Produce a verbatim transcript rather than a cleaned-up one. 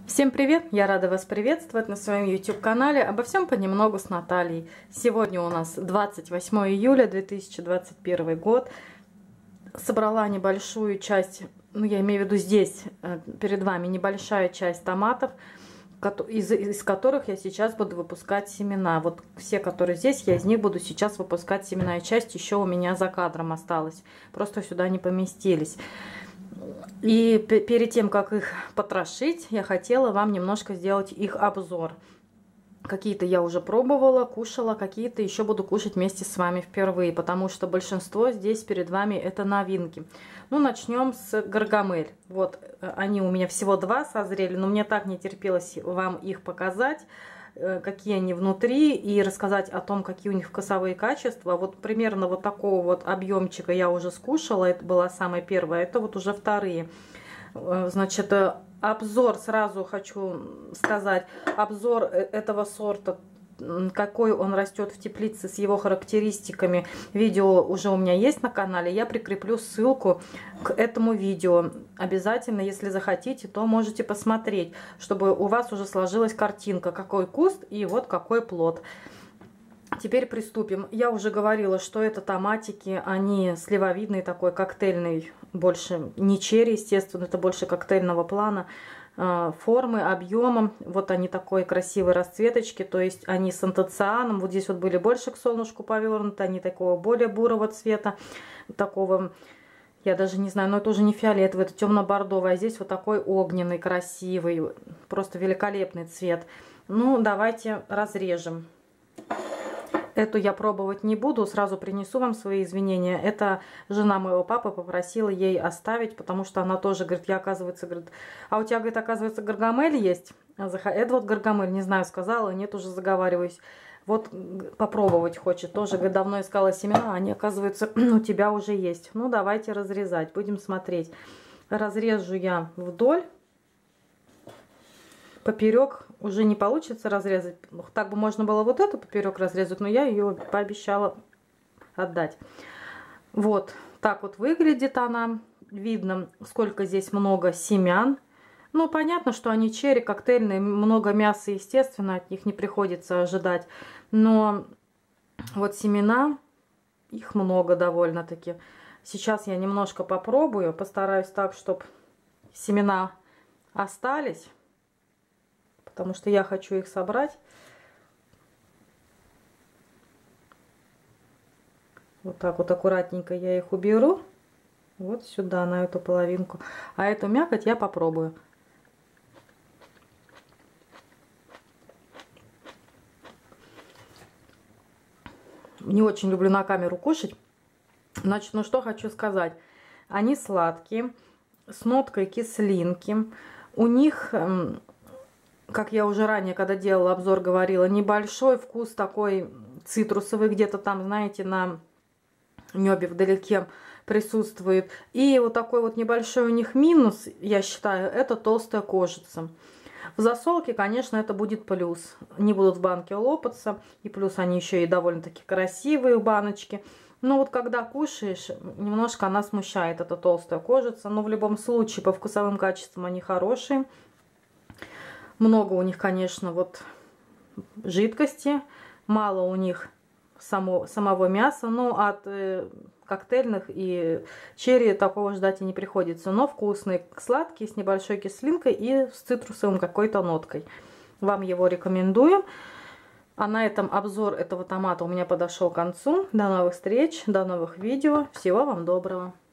Всем привет! Я рада вас приветствовать на своем YouTube канале «Обо всем понемногу» с Натальей. Сегодня у нас двадцать восьмое июля две тысячи двадцать первый год. Собрала небольшую часть, ну я имею в виду здесь перед вами небольшая часть томатов, из, из которых я сейчас буду выпускать семена. Вот все, которые здесь, я из них буду сейчас выпускать семена. И часть еще у меня за кадром осталась, просто сюда не поместились. И перед тем, как их потрошить, я хотела вам немножко сделать их обзор. Какие-то я уже пробовала, кушала, какие-то еще буду кушать вместе с вами впервые, потому что большинство здесь перед вами это новинки. Ну, начнем с Гаргамель. Вот, они у меня всего два созрели, но мне так не терпелось вам их показать, какие они внутри, и рассказать о том, какие у них вкусовые качества. Вот примерно вот такого вот объемчика я уже скушала, это была самая первая, это вот уже вторые. Значит, обзор, сразу хочу сказать, обзор этого сорта, какой он растет в теплице, с его характеристиками, видео уже у меня есть на канале. Я прикреплю ссылку к этому видео. Обязательно, если захотите, то можете посмотреть, чтобы у вас уже сложилась картинка, какой куст и вот какой плод. Теперь приступим. Я уже говорила, что это томатики, они сливовидный такой, коктейльный, больше не черри, естественно, это больше коктейльного плана, формы, объемом. Вот они такой красивой расцветочки, то есть они с антоцианом. Вот здесь вот были больше к солнышку повернуты, они такого более бурого цвета, такого, я даже не знаю, но это уже не фиолетовый, это темно-бордовый, а здесь вот такой огненный, красивый, просто великолепный цвет. Ну, давайте разрежем. Эту я пробовать не буду, сразу принесу вам свои извинения. Это жена моего папы попросила ей оставить, потому что она тоже говорит, я, оказывается, говорит, а у тебя, говорит, оказывается, Гаргамель есть? Это вот Гаргамель, не знаю, сказала, нет, уже заговариваюсь. Вот попробовать хочет, тоже, говорит, давно искала семена, они, оказывается, у тебя уже есть. Ну, давайте разрезать, будем смотреть. Разрежу я вдоль. Поперек уже не получится разрезать. Так бы можно было вот эту поперек разрезать, но я ее пообещала отдать. Вот так вот выглядит она. Видно, сколько здесь много семян. Ну, понятно, что они черри, коктейльные, много мяса, естественно, от них не приходится ожидать. Но вот семена, их много довольно-таки. Сейчас я немножко попробую, постараюсь так, чтобы семена остались. Потому что я хочу их собрать. Вот так вот аккуратненько я их уберу. Вот сюда, на эту половинку. А эту мякоть я попробую. Не очень люблю на камеру кушать. Значит, ну что хочу сказать. Они сладкие, с ноткой кислинки. У них... Как я уже ранее, когда делала обзор, говорила, небольшой вкус такой цитрусовый, где-то там, знаете, на небе вдалеке присутствует. И вот такой вот небольшой у них минус, я считаю, это толстая кожица. В засолке, конечно, это будет плюс. Не будут в банке лопаться. И плюс они еще и довольно-таки красивые в баночке. Но вот когда кушаешь, немножко она смущает, эта толстая кожица. Но в любом случае, по вкусовым качествам они хорошие. Много у них, конечно, вот жидкости, мало у них само, самого мяса, но от э, коктейльных и черри такого ждать и не приходится. Но вкусный, сладкий, с небольшой кислинкой и с цитрусовым какой-то ноткой. Вам его рекомендую. А на этом обзор этого томата у меня подошел к концу. До новых встреч, до новых видео. Всего вам доброго.